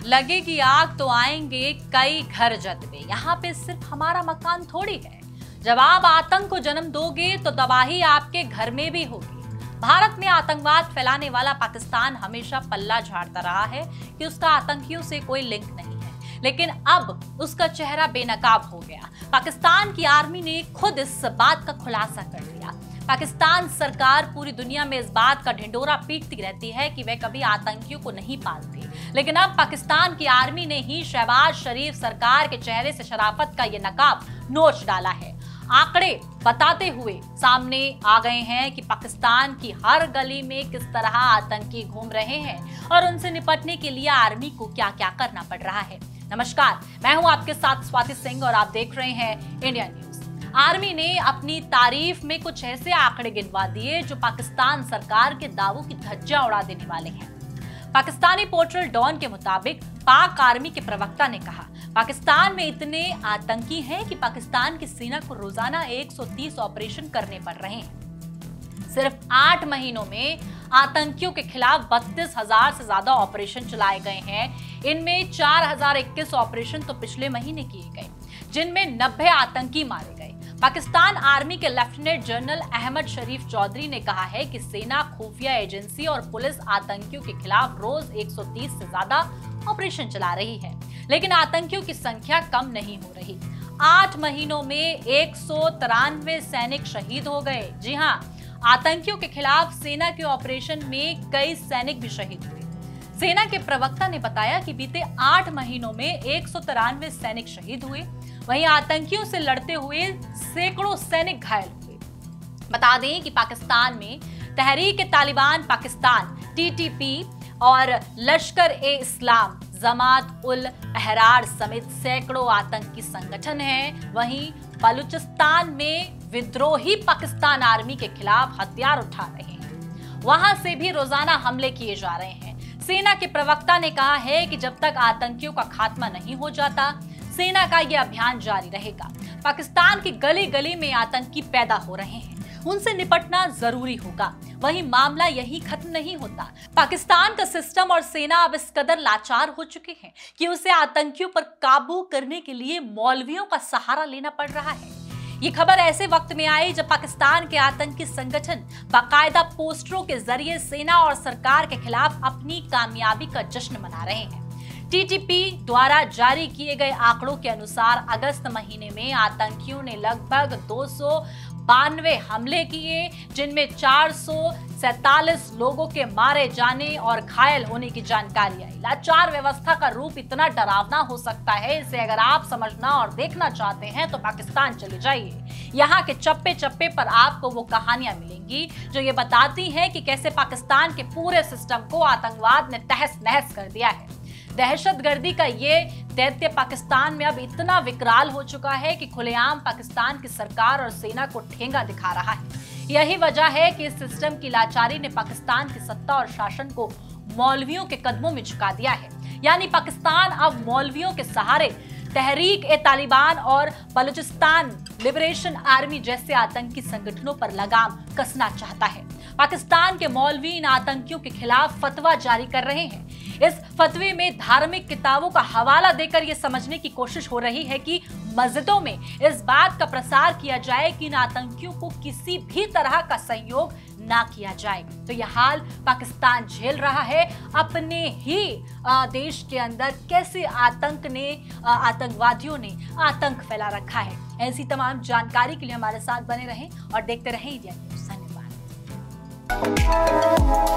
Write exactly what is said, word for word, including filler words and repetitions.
लगेगी आग तो आएंगे कई घर जद में। यहाँ पे सिर्फ हमारा मकान थोड़ी है। जब आप आतंक को जन्म दोगे तो तबाही आपके घर में भी होगी। भारत में आतंकवाद फैलाने वाला पाकिस्तान हमेशा पल्ला झाड़ता रहा है कि उसका आतंकियों से कोई लिंक नहीं है, लेकिन अब उसका चेहरा बेनकाब हो गया। पाकिस्तान की आर्मी ने खुद इस बात का खुलासा कर दिया। पाकिस्तान सरकार पूरी दुनिया में इस बात का ढिंडोरा पीटती रहती है कि वह कभी आतंकियों को नहीं पालती, लेकिन अब पाकिस्तान की आर्मी ने ही शहबाज शरीफ सरकार के चेहरे से शराफत का यह नकाब नोच डाला है। आंकड़े बताते हुए सामने आ गए हैं कि पाकिस्तान की हर गली में किस तरह आतंकी घूम रहे हैं और उनसे निपटने के लिए आर्मी को क्या क्या करना पड़ रहा है। नमस्कार, मैं हूं आपके साथ स्वाति सिंह और आप देख रहे हैं इंडिया न्यूज। आर्मी ने अपनी तारीफ में कुछ ऐसे आंकड़े गिनवा दिए जो पाकिस्तान सरकार के दावों की धज्जियां उड़ा देने वाले हैं। पाकिस्तानी पोर्टल डॉन के मुताबिक पाक आर्मी के प्रवक्ता ने कहा, पाकिस्तान में इतने आतंकी हैं कि पाकिस्तान की सेना को रोजाना एक सौ तीस ऑपरेशन करने पड़ रहे हैं। सिर्फ आठ महीनों में आतंकियों के खिलाफ बत्तीस हजार से ज्यादा ऑपरेशन चलाए गए हैं। इनमें चार हजार इक्कीस ऑपरेशन तो पिछले महीने किए गए, जिनमें नब्बे आतंकी मारे गए। पाकिस्तान आर्मी के लेफ्टिनेंट जनरल अहमद शरीफ चौधरी ने कहा है कि सेना, खुफिया एजेंसी और पुलिस आतंकियों के खिलाफ रोज एक सौ तीस से ज्यादा ऑपरेशन चला रही है, लेकिन आतंकियों की संख्या कम नहीं हो रही। आठ महीनों में एक सौ तिरानवे सैनिक शहीद हो गए। जी हां, आतंकियों के खिलाफ सेना के ऑपरेशन में कई सैनिक भी शहीद हुए। सेना के प्रवक्ता ने बताया कि बीते आठ महीनों में एक सौ तिरानवे सैनिक शहीद हुए, वहीं आतंकियों से लड़ते हुए सैकड़ों सैनिक घायल हुए। बता दें कि पाकिस्तान में Tehrik-e-Taliban Pakistan T T P और लश्कर-ए-इस्लाम, जमात-उल-अहरार समेत सैकड़ों आतंकी संगठन हैं। वहीं बलूचिस्तान में विद्रोही पाकिस्तान आर्मी के खिलाफ हथियार उठा रहे हैं। वहां से भी रोजाना हमले किए जा रहे हैं। सेना के प्रवक्ता ने कहा है कि जब तक आतंकियों का खात्मा नहीं हो जाता, सेना का यह अभियान जारी रहेगा। पाकिस्तान की गली गली में आतंकी पैदा हो रहे हैं, उनसे निपटना जरूरी होगा। वहीं मामला यही खत्म नहीं होता। पाकिस्तान का सिस्टम और सेना अब इस कदर लाचार हो चुके हैं कि उसे आतंकियों पर काबू करने के लिए मौलवियों का सहारा लेना पड़ रहा है। ये खबर ऐसे वक्त में आई जब पाकिस्तान के आतंकी संगठन बाकायदा पोस्टरों के जरिए सेना और सरकार के खिलाफ अपनी कामयाबी का जश्न मना रहे हैं। टी टी पी द्वारा जारी किए गए आंकड़ों के अनुसार अगस्त महीने में आतंकियों ने लगभग दो सौ बानवे हमले किए, जिनमें चार सौ सैतालीस लोगों के मारे जाने और घायल होने की जानकारी आई। लाचार व्यवस्था का रूप इतना डरावना हो सकता है, इसे अगर आप समझना और देखना चाहते हैं तो पाकिस्तान चले जाइए। यहाँ के चप्पे चप्पे पर आपको वो कहानियां मिलेंगी जो ये बताती हैं कि कैसे पाकिस्तान के पूरे सिस्टम को आतंकवाद ने तहस नहस कर दिया है। दहशतगर्दी का ये दैत्य पाकिस्तान में अब इतना विकराल हो चुका है कि खुलेआम पाकिस्तान की सरकार और सेना को ठेंगा दिखा रहा है। यही वजह है कि इस सिस्टम की लाचारी ने पाकिस्तान की सत्ता और शासन को मौलवियों के कदमों में झुका दिया है। यानी पाकिस्तान अब मौलवियों के सहारे तहरीक-ए-तालिबान और बलूचिस्तान लिबरेशन आर्मी जैसे आतंकी संगठनों पर लगाम कसना चाहता है। पाकिस्तान के मौलवी इन आतंकियों के खिलाफ फतवा जारी कर रहे हैं। इस फतवे में धार्मिक किताबों का हवाला देकर यह समझने की कोशिश हो रही है कि मस्जिदों में इस बात का प्रसार किया जाए कि इन आतंकियों को किसी भी तरह का सहयोग ना किया जाए। तो यह हाल पाकिस्तान झेल रहा है। अपने ही देश के अंदर कैसे आतंक ने आतंकवादियों ने आतंक फैला रखा है। ऐसी तमाम जानकारी के लिए हमारे साथ बने रहें और देखते रहें इंडिया न्यूज़। धन्यवाद।